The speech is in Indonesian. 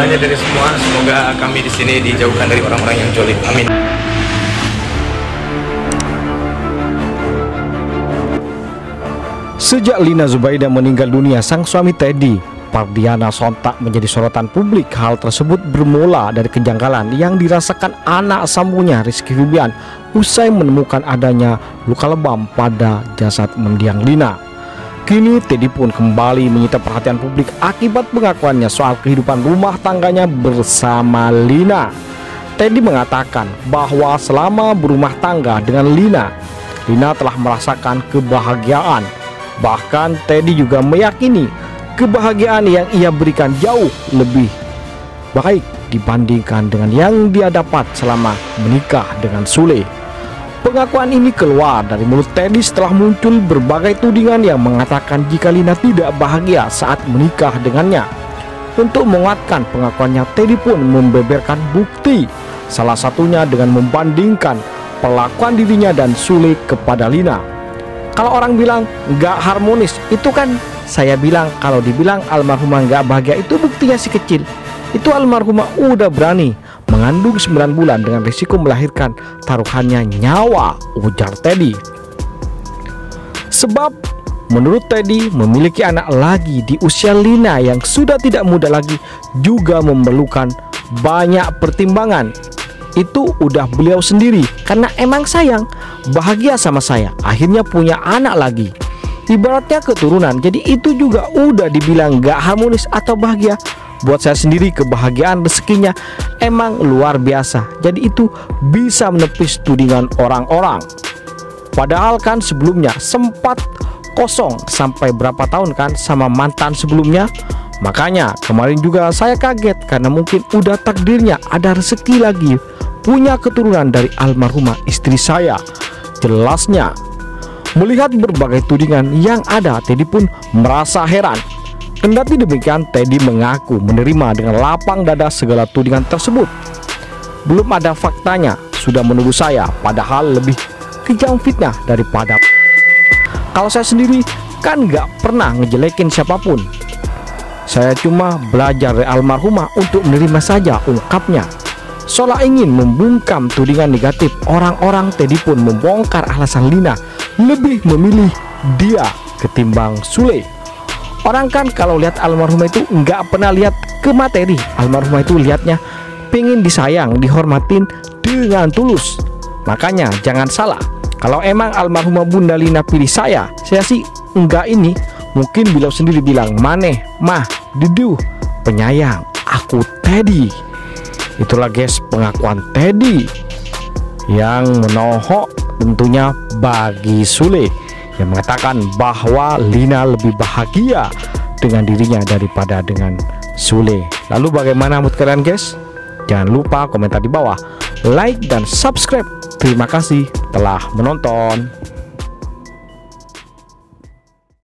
doanya dari semua, semoga kami di sini dijauhkan dari orang-orang yang jolim. Amin. Sejak Lina Zubaidah meninggal dunia, sang suami Teddy, Pardiana sontak menjadi sorotan publik. Hal tersebut bermula dari kejanggalan yang dirasakan anak sambungnya Rizky Febian usai menemukan adanya luka lebam pada jasad mendiang Lina. Kini Teddy pun kembali menyita perhatian publik akibat pengakuannya soal kehidupan rumah tangganya bersama Lina. Teddy mengatakan bahwa selama berumah tangga dengan Lina telah merasakan kebahagiaan. Bahkan Teddy juga meyakini kebahagiaan yang ia berikan jauh lebih baik dibandingkan dengan yang dia dapat selama menikah dengan Sule. Pengakuan ini keluar dari mulut Teddy setelah muncul berbagai tudingan yang mengatakan jika Lina tidak bahagia saat menikah dengannya. Untuk menguatkan pengakuannya, Teddy pun membeberkan bukti, salah satunya dengan membandingkan perlakuan dirinya dan Sule kepada Lina. Kalau orang bilang nggak harmonis, itu kan saya bilang kalau dibilang almarhumah nggak bahagia itu buktinya si kecil. Itu almarhumah udah berani mengandung 9 bulan dengan risiko melahirkan taruhannya nyawa, ujar Teddy. Sebab menurut Teddy memiliki anak lagi di usia Lina yang sudah tidak muda lagi juga memerlukan banyak pertimbangan. Itu udah beliau sendiri karena emang sayang, bahagia sama saya, akhirnya punya anak lagi. Ibaratnya keturunan, jadi itu juga udah dibilang gak harmonis atau bahagia. Buat saya sendiri kebahagiaan rezekinya emang luar biasa, jadi itu bisa menepis tudingan orang-orang. Padahal kan sebelumnya sempat kosong sampai berapa tahun kan sama mantan sebelumnya. Makanya kemarin juga saya kaget karena mungkin udah takdirnya ada rezeki lagi punya keturunan dari almarhumah istri saya. Jelasnya, melihat berbagai tudingan yang ada, Teddy pun merasa heran. Kendati demikian, Teddy mengaku menerima dengan lapang dada segala tudingan tersebut. Belum ada faktanya, sudah menuduh saya, padahal lebih kejam fitnah daripada. Kalau saya sendiri kan nggak pernah ngejelekin siapapun. Saya cuma belajar dari almarhumah untuk menerima saja, ungkapnya. Seolah ingin membungkam tudingan negatif orang-orang, Teddy pun membongkar alasan Lina lebih memilih dia ketimbang Sule. Orang kan kalau lihat almarhumah itu nggak pernah lihat ke materi. Almarhumah itu lihatnya pengen disayang, dihormatin dengan tulus. Makanya jangan salah, kalau emang almarhumah Bunda Lina pilih saya sih enggak ini. Mungkin beliau sendiri bilang, maneh mah diduh penyayang aku Teddy. Itulah guys pengakuan Teddy yang menohok tentunya bagi Sule, yang mengatakan bahwa Lina lebih bahagia dengan dirinya daripada dengan Sule. Lalu bagaimana menurut kalian guys? Jangan lupa komentar di bawah, like dan subscribe. Terima kasih telah menonton.